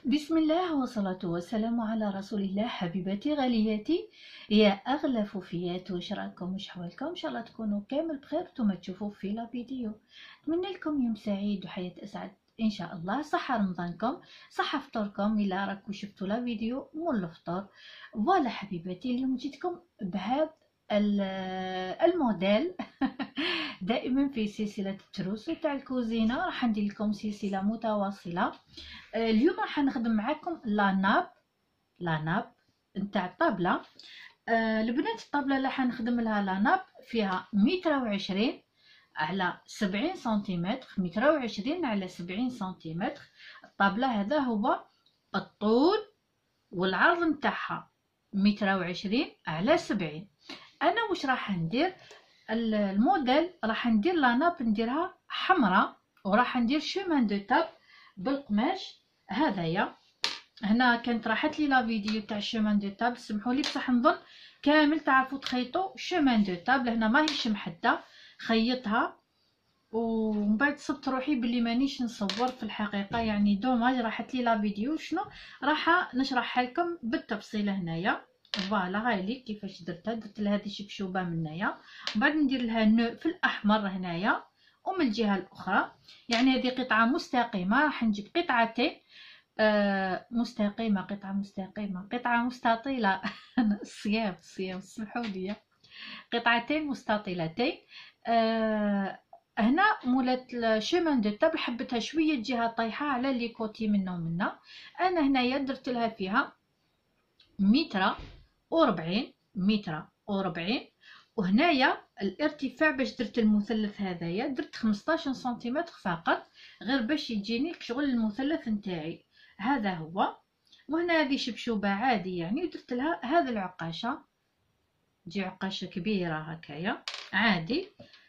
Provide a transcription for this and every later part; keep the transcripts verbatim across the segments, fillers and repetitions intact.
بسم الله والصلاة والسلام على رسول الله. حبيباتي غالياتي يا أغلى فوفيات، واش راكم؟ واش حوالكم؟ إن شاء الله تكونوا كامل بخير نتوما تشوفوا في لا فيديو. نتمنى لكم يوم سعيد وحياة أسعد إن شاء الله. صحة رمضانكم، صحة فطوركم إلا راكو شفتوا لا فيديو مول الفطور. فوالا حبيباتي، اليوم جيتكم بهذا الموديل دائما في سلسلة التروسو تاع الكوزينة. راح ندير لكم سلسلة متواصلة. اليوم راح نخدم معاكم لا ناب لا ناب نتاع الطابلة. آه البنات، الطابلة اللي حنخدم لها لا ناب فيها متر وعشرين على سبعين سنتيمتر، متر وعشرين على سبعين سنتيمتر. الطابلة هذا هو الطول والعرض نتاعها متر وعشرين على سبعين. انا واش راح ندير؟ الموديل راح ندير لا ناب نديرها حمراء، وراح ندير شومان دو تاب بالقماش هذايا. هنا كانت راحت لي لا فيديو تاع شومان دو تاب، سمحوا لي بصح نظن كامل تعرفوا تخيطوا شومان دو تاب، لهنا ماهيش محدده خيطها. ومن بعد صبت روحي بلي مانيش نصور في الحقيقه، يعني دوماج راحت لي لا فيديو. شنو راح نشرحها لكم بالتفصيل هنايا. فوالا هاي لي كيفاش درتها. درت لها هذه شبشوبه من هنايا، من بعد ندير لها نو في الاحمر هنايا ومن الجهه الاخرى. يعني هذه قطعه مستقيمه، راح نجيب قطعتين آه مستقيمه قطعه مستقيمه قطعه مستطيله الصيام الصيام سمحوا لي. قطعتين مستطيلتين. آه هنا مولات الشومان دو تابل حبتها شويه جهه طايحه على لي كوتي منا ومنا. انا هنايا درت لها فيها متر وربعين متر وربعين. وهنايا الارتفاع باش درت المثلث هذايا درت خمسطاش سنتيمتر فقط، غير باش يجيني شغل المثلث نتاعي هذا هو. وهنا هذه شبشوبه عادي يعني، ودرت لها هذا العقاشه، تجي عقاشه كبيره هكايا عادي.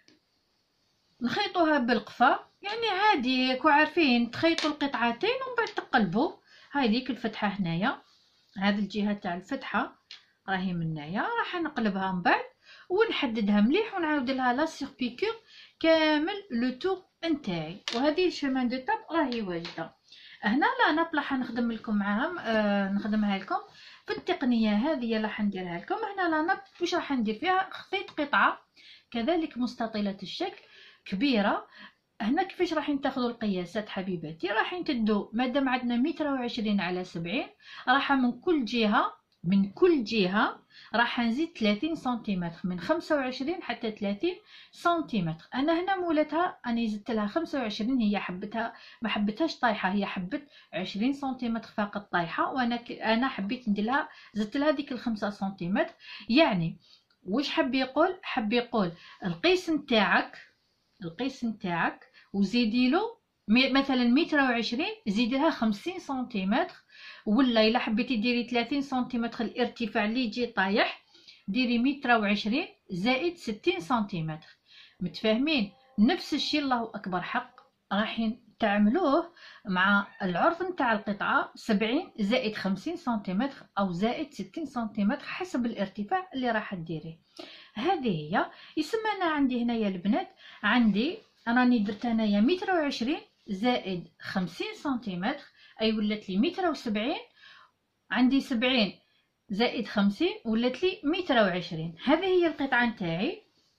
نخيطوها بالقفا يعني عادي، كو عارفين تخيطوا القطعتين ومن بعد تقلبوا. هاي ديك الفتحه هنايا، هذه الجهه تاع الفتحه راهي من هنايا، راح نقلبها من بعد ونحددها مليح ونعاود لها لا سيربيكور كامل لو تور نتاعي. وهذه الشومان دو تاب راهي واجده. هنا لا ناب راح نخدم لكم معاهم، آه نخدمها لكم في التقنيه هذه راح نديرها لكم. هنا لا ناب واش راح ندير فيها؟ خطيت قطعه كذلك مستطيله الشكل كبيره. هنا كيفاش راح تاخذوا القياسات حبيباتي؟ راح تدو مادام عندنا متر وعشرين على سبعين، راح من كل جهه من كل جهه راح نزيد ثلاثين سنتيمتر، من خمسة وعشرين حتى ثلاثين سنتيمتر. انا هنا مولتها اني زدت لها خمسة وعشرين، هي حبتها ما حبتهاش طايحه، هي حبت عشرين سنتيمتر فقط طايحه، وانا ك... انا حبيت ندير لها زدت لها ديك الخمسة سنتيمتر. يعني واش حب يقول؟ حب يقول القيس نتاعك القيس نتاعك وزيدي له مثلا متر وعشرين، زيدي لها خمسين سنتيمتر. ولا الا حبيتي ديري ثلاثين سنتيمتر الارتفاع اللي يجي طايح، ديري متر وعشرين زائد ستين سنتيمتر. متفاهمين؟ نفس الشيء الله اكبر حق راح تعملوه مع العرض نتاع القطعه، سبعين زائد خمسين سنتيمتر او زائد ستين سنتيمتر حسب الارتفاع اللي راح ديريه. هذه هي. يسمى انا عندي هنايا البنات، عندي راني درت هنايا متر وعشرين زائد خمسين سنتيمتر، اي ولات لي متر وسبعين. عندي سبعين زائد خمسين ولات لي متر وعشرين. هذه هي القطعه نتاعي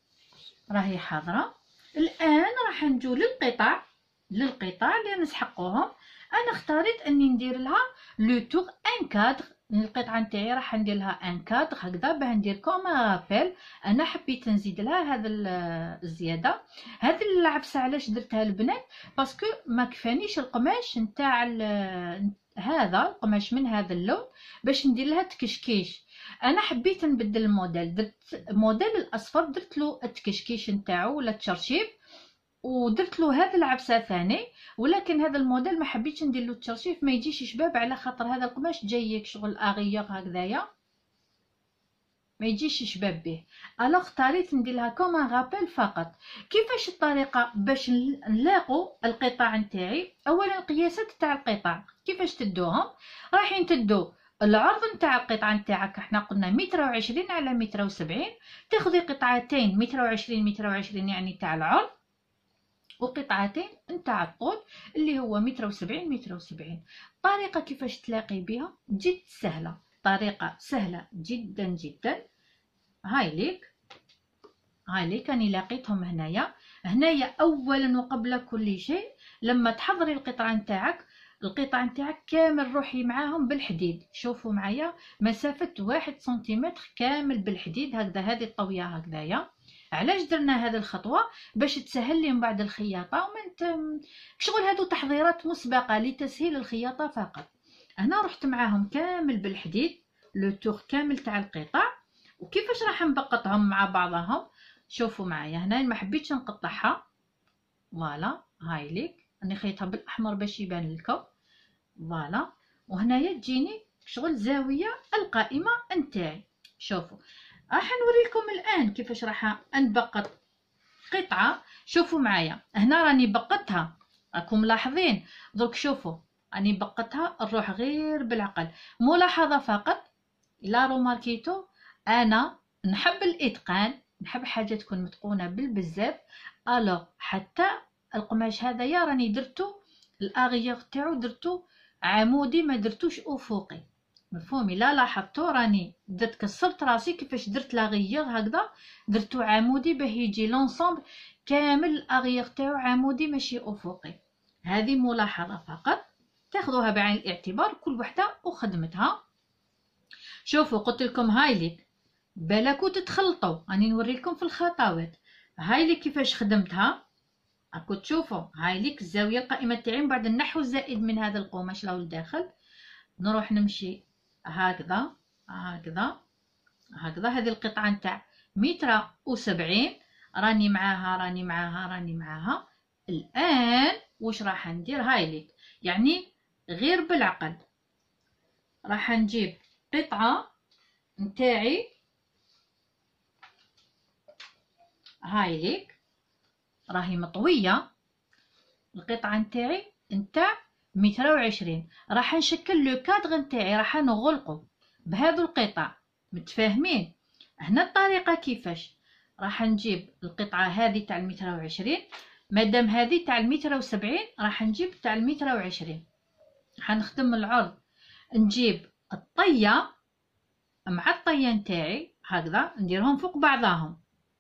راهي حاضره. الان راح نجو للقطع للقطع اللي نسحقوهم. انا اختاريت اني ندير لها لو تور ان كادر. القطعه نتاعي راح ندير لها ان كادر هكذا باه ندير كوم رابيل. انا حبيت نزيد لها هذا الزياده. هذه العبسه علاش درتها البنات؟ باسكو ما كفانيش القماش نتاع هذا القماش من هذا اللون باش ندير لها تكشكيش. انا حبيت نبدل الموديل، درت موديل الاصفر درت له التكشكيش نتاعو ولا التشرشيف، ودرت له هذا العبسه ثاني. ولكن هذا الموديل ما حبيتش ندير له التشرشيف، ما يجيش شباب، على خاطر هذا القماش جايك شغل اغير هكذايا ما يجيش شباب به. الوغ اختاريت ندير لها كوم ان رابيل فقط. كيفاش الطريقه باش نلاقوا القطع نتاعي؟ اولا القياسات تاع القطع كيفاش تدوهم؟ رايحين تدو العرض نتاع القطعه نتاعك، احنا قلنا متر وعشرين على متر وسبعين، تاخذي قطعتين متر وعشرين متر وعشرين يعني تاع العرض، وقطعتين نتاع الطول اللي هو متر وسبعين متر وسبعين. الطريقه كيفاش تلاقي بها جد سهله، طريقه سهله جدا جدا. هاي ليك هاي ليك راني لاقيتهم هنايا. هنايا اولا وقبل كل شيء لما تحضري القطعه نتاعك، القطع نتاعك كامل روحي معاهم بالحديد. شوفوا معايا مسافه واحد سنتيمتر كامل بالحديد هكذا، هذه الطويه هكذايا. علاش درنا هذه الخطوه؟ باش تسهل لي من بعد الخياطه ومن شغل، هادو تحضيرات مسبقه لتسهيل الخياطه فقط. هنا رحت معاهم كامل بالحديد لو تور كامل تاع القطع. وكيفاش راح نبقطهم مع بعضهم؟ شوفوا معايا هنا ما حبيتش نقطعها، فوالا هاي ليك راني خيطها بالاحمر باش يبان لكم، فوالا. وهنايا تجيني شغل زاويه القائمه نتاعي. شوفوا راح نوريكم الان كيفاش راح نبقط قطعه. شوفوا معايا هنا راني بقطها، راكم ملاحظين درك. شوفوا راني بقطها نروح غير بالعقل. ملاحظه فقط لا روماركيتو، انا نحب الاتقان، نحب حاجه تكون متقونه بالبزاف. الو حتى القماش هذايا راني درتو الاغيير تاعو درتو عمودي ما درتوش افقي، مفهومي؟ لا لاحظتو راني درت كسرت راسي كيفاش درت لاغيير هكذا، درتو عمودي باه يجي لونسومبل كامل الاغيير تاعو عمودي ماشي افقي. هذه ملاحظه فقط تاخذوها بعين الاعتبار كل وحده وخدمتها. شوفوا قلت لكم هاي ليك بالكو تتخلطوا، راني نوريكم في الخطوات. هاي ليك كيفاش خدمتها، راكو تشوفوا. هاي ليك الزاويه القائمه تاعي من بعد النحو الزائد من هذا القماش راهو لداخل. نروح نمشي هكذا هكذا هكذا. هذه القطعه نتاع متر وسبعين راني معاها راني معاها راني معاها. الان واش راح ندير؟ هاي ليك يعني غير بالعقل راح نجيب قطعه نتاعي، هاي ليك راهي مطويه. القطعه نتاعي نتاع متر وعشرين راح نشكل لو كادغ نتاعي، راح نغلقه بهذو القطع. متفاهمين؟ هنا الطريقه كيفاش راح نجيب القطعه هذه تاع المتر وعشرين، مادام هذه تاع المتر وسبعين راح نجيب تاع المتر وعشرين. راح نخدم العرض، نجيب الطيه مع الطيه نتاعي هكذا نديرهم فوق بعضهم،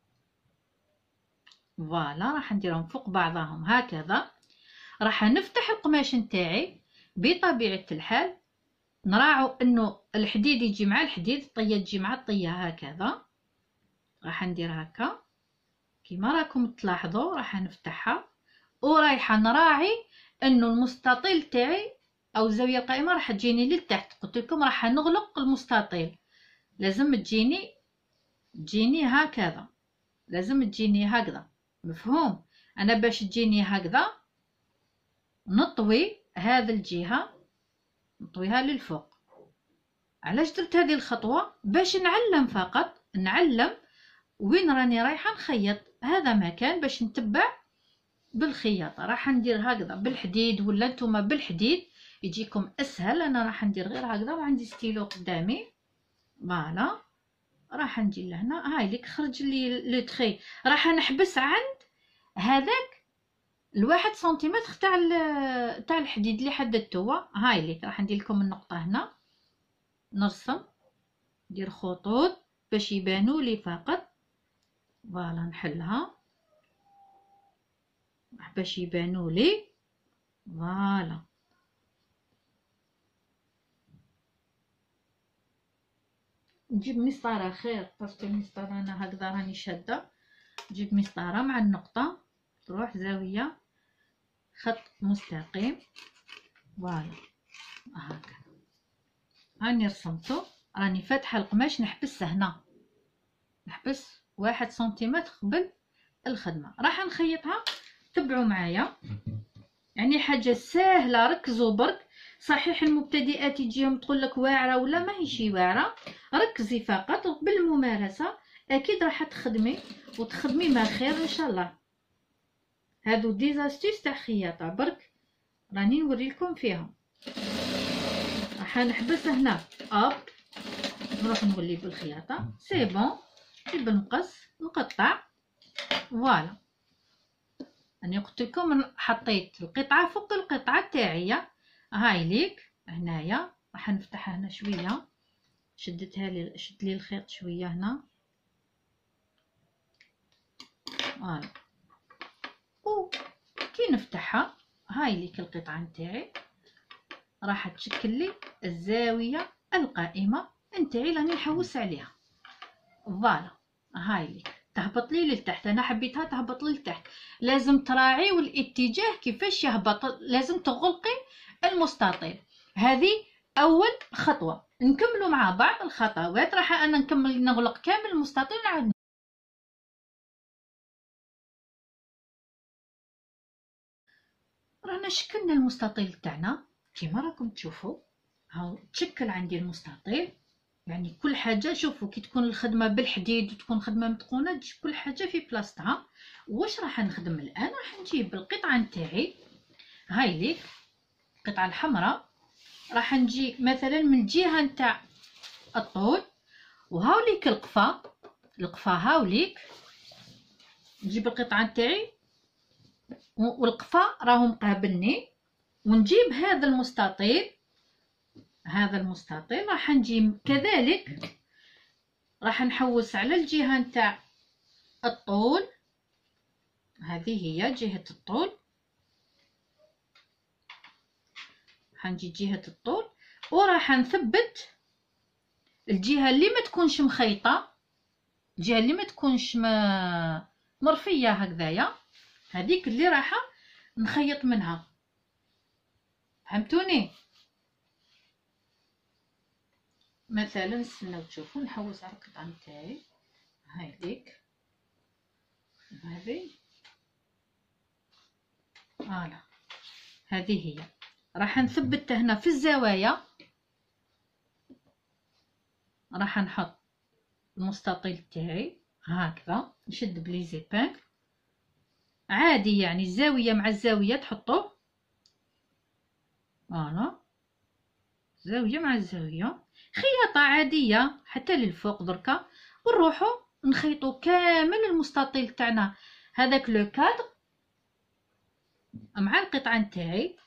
فوالا راح نديرهم فوق بعضهم هكذا. راح نفتح القماش نتاعي بطبيعه الحال، نراعو انه الحديد يجي مع الحديد، الطيه تجي مع الطيه هكذا. راح ندير هكا كيما راكم تلاحظوا، راح نفتحها ورايحه نراعي انه المستطيل تاعي او الزاويه القائمه راح تجيني للتحت. قلت لكم راح نغلق المستطيل، لازم تجيني تجيني هكذا، لازم تجيني هكذا، مفهوم؟ انا باش تجيني هكذا نطوي هذه الجهه نطويها للفوق. علاش درت هذه الخطوه؟ باش نعلم فقط، نعلم وين راني رايحه نخيط. هذا مكان باش نتبع بالخياطه. راح ندير هكذا بالحديد ولا نتوما بالحديد يجيكم اسهل. انا راح ندير غير هكذا وعندي ستيلو قدامي، فوالا. راح نجي لهنا هاي ليك خرج لي لو تري، راح نحبس عند هذاك الواحد سنتيمتر تاع تاع الحديد اللي حددته. هاي ليك راح ندير لكم النقطه هنا، نرسم ندير خطوط باش يبانوا لي فقط، فوالا نحلها باش يبانوا لي، فوالا. نجيب مسطره خير باسكو المسطره انا هكذا راني شاده. نجيب مسطره مع النقطه تروح زاويه خط مستقيم، فوالا هكا. هاني رسمته، راني فاتحه القماش نحبسه هنا، نحبس واحد سنتيمتر قبل الخدمه. راح نخيطها، تبعوا معايا يعني حاجه سهله. ركزوا برك. صحيح المبتدئات يجيهم تقول لك واعره ولا ما هيشي واعره، ركزي فقط بالممارسه اكيد راح تخدمي وتخدمي ما خير ان شاء الله. هادو ديزاستيس تاع خياطه برك راني نوريلكم فيهم. راح نحبس هنا اب، نروح نولي بالخياطه سي بون، بالمقص نقطع، فوالا. راني قلت لكم حطيت القطعه فوق القطعه تاعي. هاي ليك هنايا راح نفتحها هنا شويه، شدتها لي شد لي الخيط شويه هنا. فوالا و كي نفتحها هاي ليك القطعه نتاعي راح تشكل لي الزاويه القائمه نتاعي راني نحوس عليها. فوالا هاي ليك تهبط لي لتحت، انا حبيتها تهبط لي لتحت. لازم تراعيو الاتجاه كيفاش يهبط، لازم تغلقي المستطيل. هذه اول خطوه. نكملوا مع بعض الخطوات. راح انا نكمل نغلق كامل المستطيل نعاود. رانا شكلنا المستطيل تاعنا كيما راكم تشوفوا. هاو تشكل عندي المستطيل، يعني كل حاجه. شوفوا كي تكون الخدمه بالحديد وتكون خدمه متقونه تجي كل حاجه في بلاصتها. واش راح نخدم الان؟ راح نجيب القطعه نتاعي هاي ليك القطعه الحمراء، راح نجي مثلا من الجهه نتاع الطول، وهاوليك القفا القفا هاوليك نجيب القطعه نتاعي والقفا راهو مقابلني، ونجيب هذا المستطيل هذا المستطيل راح نجي كذلك راح نحوس على الجهه نتاع الطول. هذه هي جهه الطول، حنجي جهه الطول وراح نثبت الجهه اللي ما تكونش مخيطه، الجهه اللي ما تكونش مرفيه هكذايا، هذيك اللي راح نخيط منها. فهمتوني؟ مثلا استناو تشوفوا نحوس على القطعه نتاعي هاي ديك هذه. فوالا هذه هي راح نثبت هنا في الزوايا. راح نحط المستطيل تاعي هكذا، نشد بلي زيبان عادي، يعني الزاويه مع الزاويه تحطوه. فوالا زاويه مع الزاويه، خياطه عاديه حتى للفوق دركا، ونروحو نخيطو كامل المستطيل تاعنا هذاك لو كادر مع القطعه نتاعي.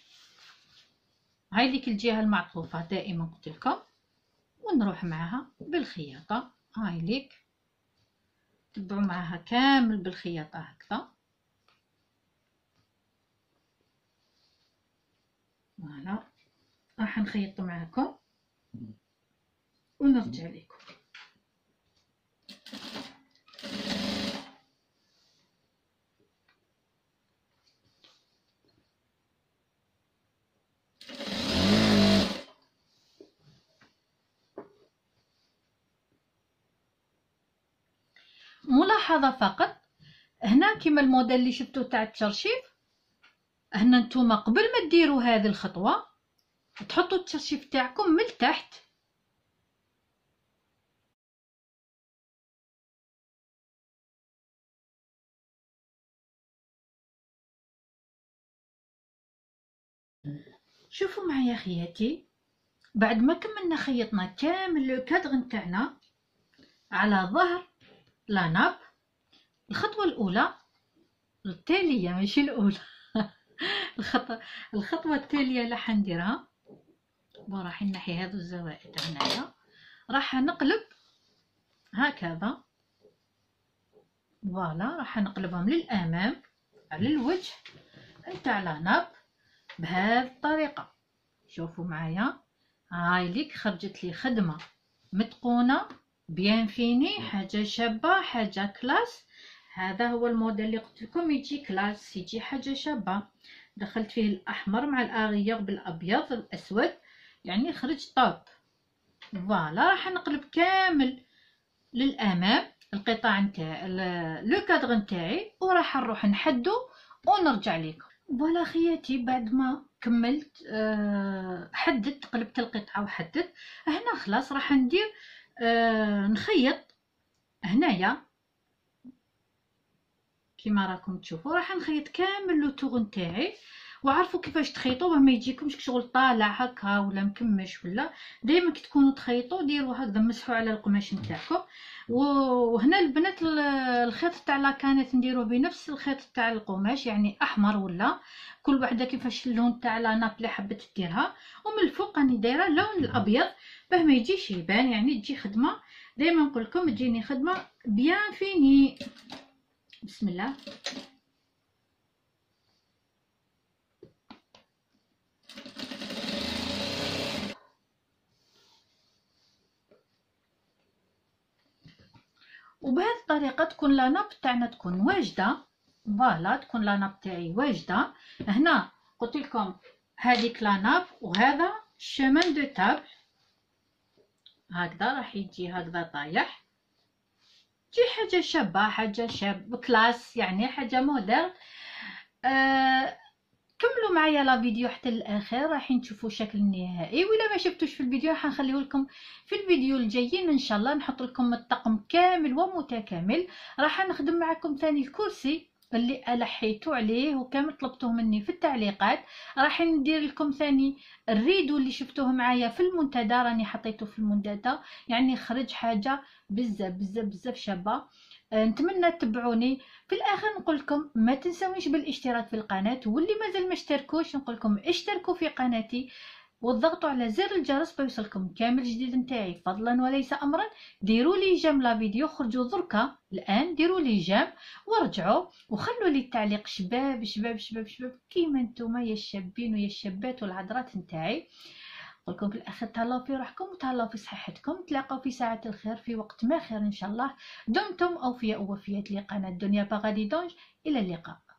هاي ديك الجهه المعطوفه دائما قلت لكم، ونروح معها بالخياطه. هاي ليك تبعوا معها كامل بالخياطه هكذا. فوالا راح نخيط معكم ونرجع لكم. ملاحظه فقط هنا كيما الموديل اللي شفتوه تاع التشرشيف، هنا نتوما قبل ما ديروا هذه الخطوه تحطوا التشرشيف تاعكم من تحت. شوفوا معايا خياتي، بعد ما كملنا خيطنا كامل لو كادر نتاعنا على ظهر لاناب، الخطوه الاولى التاليه ماشي الاولى الخطوه الخطوه التاليه اللي حنديرها وراح نحي هذو الزوائد هنايا. راح نقلب هكذا. فوالا راح نقلبهم للامام على الوجه نتاع لاناب بهذه الطريقه. شوفوا معايا هاي ليك خرجت لي خدمه متقونه بيان فيني، حاجه شابه، حاجه كلاس. هذا هو الموديل اللي قلت لكم يجي كلاس، يجي حاجه شابه. دخلت فيه الاحمر مع الاغيار بالابيض الاسود، يعني خرج طوب. فوالا راح نقلب كامل للامام القطع نتاع لو كادر نتاعي، وراح نروح نحدو ونرجع لكم. فوالا خياتي بعد ما كملت أه حددت قلبت القطعه وحددت هنا خلاص راح ندير أه نخيط هنايا كيما راكم تشوفوا. راح نخيط كامل لو طور نتاعي وعرفوا كيفاش تخيطوا باه ما يجيكمش شغل طالع هكا ولا مكمش. ولا دائما كي تكونوا تخيطوا ديروا هكذا، مسحوا على القماش نتاعكم. وهنا البنات الخيط تاع لاكانيت نديروه بنفس الخيط تاع القماش، يعني احمر، ولا كل وحده كيفاش اللون تاع لا ناب اللي حبت ديرها. ومن الفوق راني دايره اللون الابيض باه ما يجيش يبان، يعني تجي خدمه دائما نقول لكم تجيني خدمه بيان فيني. بسم الله. وبهذه الطريقه تكون لا ناب تاعنا تكون واجده. فوالا تكون لا ناب تاعي واجده. هنا قلت لكم هذيك لا ناب وهذا شمان دو تابل هكذا راح يجي هكذا طايح، تجي حاجه شابه، حاجه شاب كلاس، يعني حاجه موديل. آه كملوا معايا لا فيديو حتى الاخر راح نشوفوا الشكل النهائي. ولا ما شفتوش في الفيديو راح نخليه لكم في الفيديو الجايين ان شاء الله، نحط لكم الطقم كامل ومتكامل. راح نخدم معكم ثاني الكرسي اللي الحيتوا عليه وكامل طلبتوه مني في التعليقات. راح ندير لكم ثاني الريدو اللي شفتوه معايا في المنتدى، راني حطيته في المنتدى، يعني خرج حاجه بزاف بزاف بزاف شابه. نتمنى تتبعوني. في الاخر نقول لكم ما تنسونيش بالاشتراك في القناه، واللي مازال ما اشتركوش نقول لكم اشتركوا في قناتي وضغطوا على زر الجرس بيوصلكم كامل جديد نتاعي فضلا وليس امرا. ديروا لي جيم لا فيديو، خرجوا دركا الان ديروا لي جيم ورجعوا وخلوا لي التعليق شباب شباب شباب شباب كيما نتوما يا الشابين ويا الشابات والعذرات نتاعي. نقول لكم في الاخر تهلاو في روحكم وتهلاو في صحتكم، تلاقوا في ساعه الخير في وقت ما خير ان شاء الله. دمتم اوفياء ووفيات لقناه دنيا باغادي دونج. الى اللقاء.